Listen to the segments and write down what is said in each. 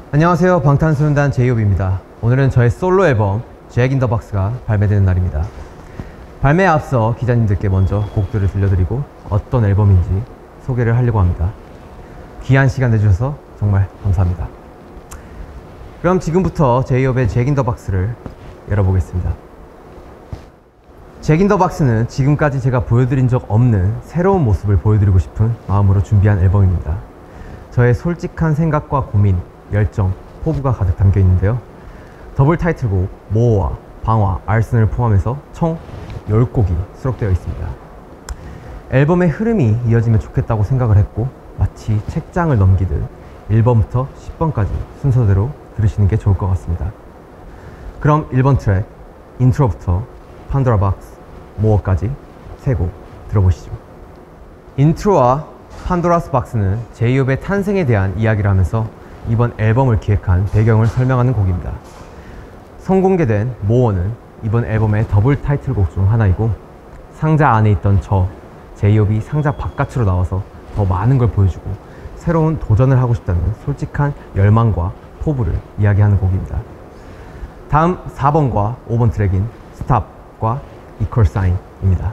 안녕하세요, 방탄소년단 제이홉입니다. 오늘은 저의 솔로 앨범 잭 인 더 박스가 발매되는 날입니다. 발매에 앞서 기자님들께 먼저 곡들을 들려드리고 어떤 앨범인지 소개를 하려고 합니다. 귀한 시간 내주셔서 정말 감사합니다. 그럼 지금부터 제이홉의 잭 인 더 박스를 열어보겠습니다. 잭 인 더 박스는 지금까지 제가 보여드린 적 없는 새로운 모습을 보여드리고 싶은 마음으로 준비한 앨범입니다. 저의 솔직한 생각과 고민, 열정, 포부가 가득 담겨 있는데요. 더블 타이틀곡 모어와 방화, 알슨을 포함해서 총 10곡이 수록되어 있습니다. 앨범의 흐름이 이어지면 좋겠다고 생각을 했고, 마치 책장을 넘기듯 1번부터 10번까지 순서대로 들으시는 게 좋을 것 같습니다. 그럼 1번 트랙 인트로부터 판도라 박스, 모어까지 3곡 들어보시죠. 인트로와 판도라스 박스는 제이홉의 탄생에 대한 이야기를 하면서 이번 앨범을 기획한 배경을 설명하는 곡입니다. 선공개된 모어는 이번 앨범의 더블 타이틀곡 중 하나이고, 상자 안에 있던 제이홉이 상자 바깥으로 나와서 더 많은 걸 보여주고 새로운 도전을 하고 싶다는 솔직한 열망과 포부를 이야기하는 곡입니다. 다음 4번과 5번 트랙인 스탑과 이퀄 사인입니다.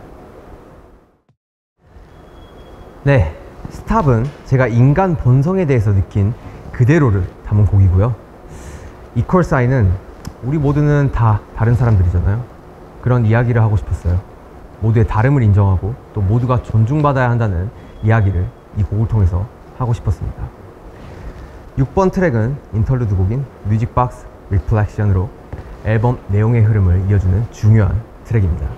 네, 스탑은 제가 인간 본성에 대해서 느낀 그대로를 담은 곡이고요. 이퀄 사인은 우리 모두는 다 다른 사람들이잖아요. 그런 이야기를 하고 싶었어요. 모두의 다름을 인정하고 또 모두가 존중받아야 한다는 이야기를 이 곡을 통해서 하고 싶었습니다. 6번 트랙은 인터루드 곡인 뮤직박스 리플렉션으로 앨범 내용의 흐름을 이어주는 중요한 트랙입니다.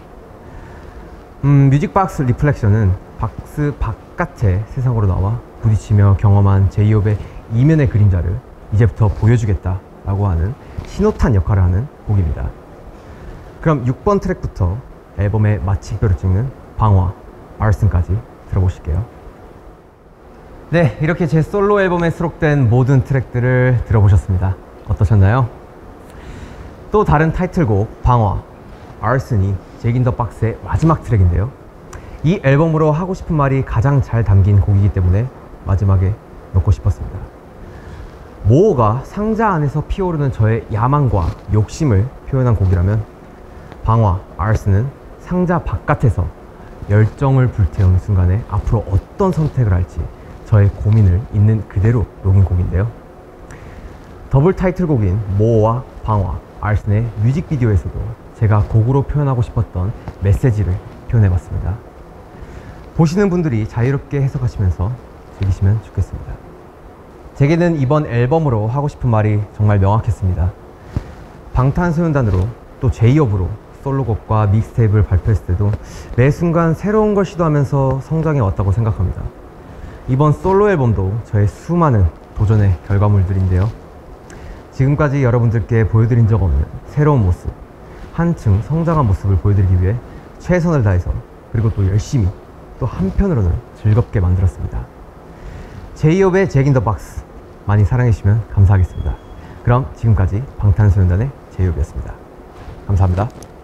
뮤직박스 리플렉션은 박스 바깥의 세상으로 나와 부딪히며 경험한 제이홉의 이면의 그림자를 이제부터 보여주겠다 라고 하는 신호탄 역할을 하는 곡입니다. 그럼 6번 트랙부터 앨범의 마침표를 찍는 방화, 알슨까지 들어보실게요. 네, 이렇게 제 솔로 앨범에 수록된 모든 트랙들을 들어보셨습니다. 어떠셨나요? 또 다른 타이틀곡 방화, 알슨이 잭 인 더 박스의 마지막 트랙인데요. 이 앨범으로 하고 싶은 말이 가장 잘 담긴 곡이기 때문에 마지막에 넣고 싶었습니다. 모어가 상자 안에서 피어오르는 저의 야망과 욕심을 표현한 곡이라면, 방화, 알슨은 상자 바깥에서 열정을 불태우는 순간에 앞으로 어떤 선택을 할지 저의 고민을 있는 그대로 녹인 곡인데요. 더블 타이틀곡인 모어와 방화, 알슨의 뮤직비디오에서도 제가 곡으로 표현하고 싶었던 메시지를 표현해봤습니다. 보시는 분들이 자유롭게 해석하시면서 즐기시면 좋겠습니다. 제게는 이번 앨범으로 하고 싶은 말이 정말 명확했습니다. 방탄소년단으로 또 제이홉으로 솔로곡과 믹스테이프를 발표했을 때도 매 순간 새로운 걸 시도하면서 성장해 왔다고 생각합니다. 이번 솔로 앨범도 저의 수많은 도전의 결과물들인데요. 지금까지 여러분들께 보여드린 적 없는 새로운 모습, 한층 성장한 모습을 보여드리기 위해 최선을 다해서, 그리고 또 열심히, 또 한편으로는 즐겁게 만들었습니다. 제이홉의 잭 인 더 박스 많이 사랑해주시면 감사하겠습니다. 그럼 지금까지 방탄소년단의 제이홉이었습니다. 감사합니다.